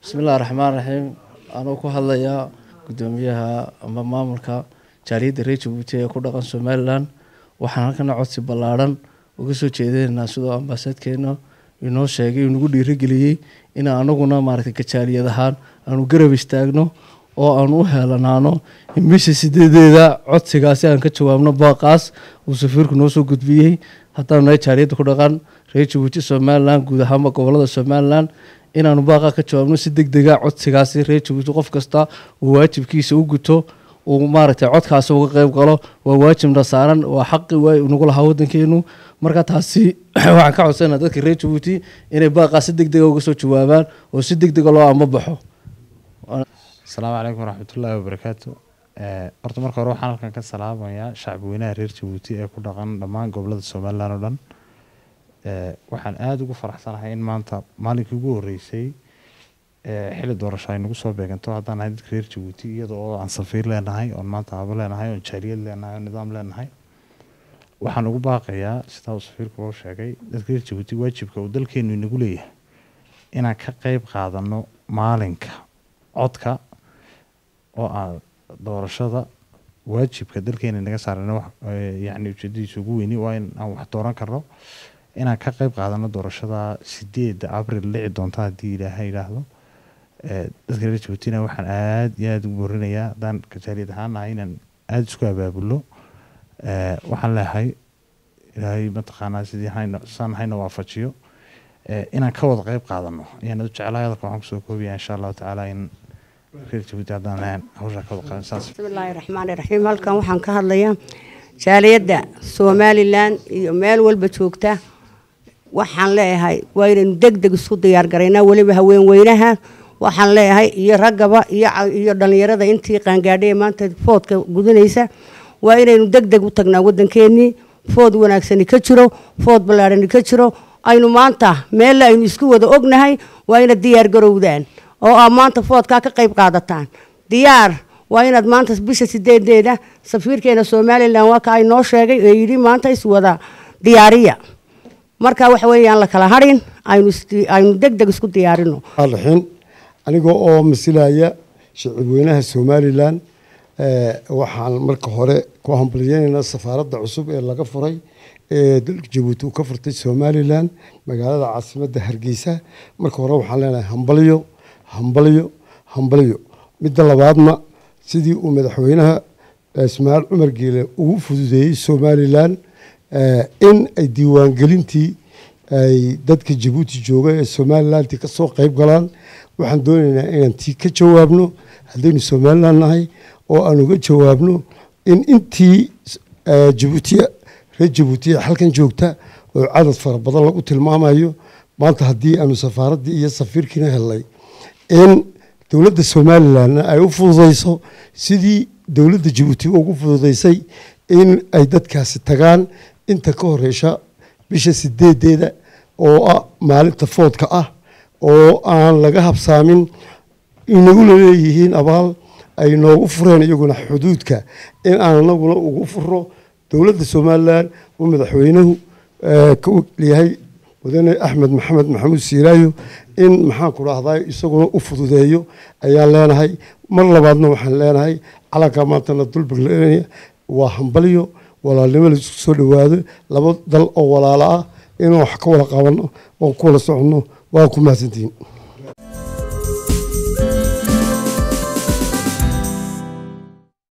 بسم الله الرحمن الرحيم أنا أكو هلا يا قدوميها أما ماملكا جاريد ريتش بوتي كل رقم سومالان وحنا كنا عصي بلارن وقصو جيدين الناس ده أمباسات كنا إنه شيء ونقول يرجلي إن أنا كنا مارك كشاري هذا أنا قرب استاجنو أو أنا هلا نانو مش سيدي ده عصي قاسي أنك تشوفنا باقاس وسفير كنوسو قد بيه حتى ناي جاريد كل رقم ريتش بوتي سومالان قد هم قبلا سومالان إن أنا باقى كتشوفنا سيدك دقة عصي قاسي ريتش بوتي قف كستا وواجب كيس وقتو ومارتي عود كاسو قيب قالو وواجب رسالن وحقي ونقول هاودن كينو marka taasi waxaan ka codsanaa dadka reer Djibouti inay baaqa si degdeg ah uga soo jawaabaan oo si degdeg ah loo ama baxo. Assalaamu alaykum waraxmatullaahi wabarakaatuh. Horta marka hore waxaan halkan ka salaamayaa shacabweynaha reer Djibouti ee ku dhaqan dhammaan gobollada Soomaaliland oo dhan. Waxaan aad ugu faraxsanahay in maanta maalinkii ugu horeysay xilli doorasho ay nagu soo beeganto haddaan nahay dadka reer Djibouti iyadoo aan safiir leenahay oo maanta habo leenahay oo jaaliyad leenahay oo nidaam leenahay. waxaan ugu baaqayaa sida uu safiirku oo sheegay dadka Djibouti waajibka uu dalkeenu inagu leeyahay inaan ka qayb qaadano maalinka codka oo aan doorashada waajibka dalkeena inaga saarno yaani ujeedadiisu ugu weyn waa in aan wax dooran karno inaan ka qayb qaadano doorashada 8 Abriil dhici doonta hadii Ilaahay yiraahdo dadka Djibouti waxaan aad iyo aad ugu borinayaa dan ka jaaliyad ahaan inaan aad isku abaabulo waxaan leeyahay ilaahay mataqaanaa sidii hayna waafajiyo inaan ka wada qayb qaadano ayaan u jecelahay dadka waxaan kusoo koobiyaa insha Allah taala in reer Djibouti hadaan hawsha ka wada qaadano. Bismillahir Rahmanir Rahim halkan waxaan ka hadlayaa jaaliyadda Somaliland iyo meel walba joogta waxaan leeyahay waa inaan degdeg isku diyaar gareynaa waliba haween weynaha waxaan leeyahay iyo ragaba iyo dhalinyarada intii qaangaadhay maanta foodka gudunaysa waa inaynu degdeg u tagnaa wadankeennii food wanaagsan ka jiro food ballaaran ka jiro aynu maanta meel aynu isku wada ognahay waa ina diyaar garowdaan oo maanta foodka ka qayb qaadataan diyaar waa inaad maanta bisha 8 safiirkeena Somaliland waa ka ay noo sheegay ee yiri maanta is wada diyaariya marka wax weeyaan la kala harin aynu degdeg isku diyaarino alxin aniga oo masilaya shacabweynaha Somaliland waxaan marka hore ku hambalyeynaa safaaradda cusub ee laga furay ee dalka Djibouti ka furtay Somaliland magaalada caasimadda Hargeysa marka hore waxaan leenahay hambalyo midda labaadna sidii uu madaxweynaha Ismaaciil Cumar Geele ugu fududeeyay Somaliland in ay diiwaan gelintii ay dadka Djibouti jooga ee Somaliland ka soo qayb galaan waxaan doonaynaa inaan tii ka jawaabno haddaynu Somaliland nahay oo aan uga jawaabno in intii Djibouti reer Djibouti halkan joogta oo cadad fara badan lagu tilmaamayo maanta haddii aanu safaaradii iyo safiirkiina helay in dawladda Somaliland ay u fududeyso sidii dawladda Djibouti ugu fududeysay in ay dadkaasi tagaan inta ka horeysha bisha 8 oo maalinta foodka oo aan laga habsaamin inagu leeyihiin abaal ay noogu fureen iyaguna xuduudka in aan anaguna ugu furo dawladda Somaliland oo madaxweynuhu ka leeyahay wadane Axmed Maxamed Maxamuud Siiraayo in maxaan ku raahday isaguna u fududeeyo ayaan leenahay mar labaadna waxaan leenahay calanka maanta la dulbigleeyo waa hambalyo walaalnimo la isku soo dhawaado laba dal oo walaalo inuu wax ka wada qabano oo kula socono waa ku mahadsantiin.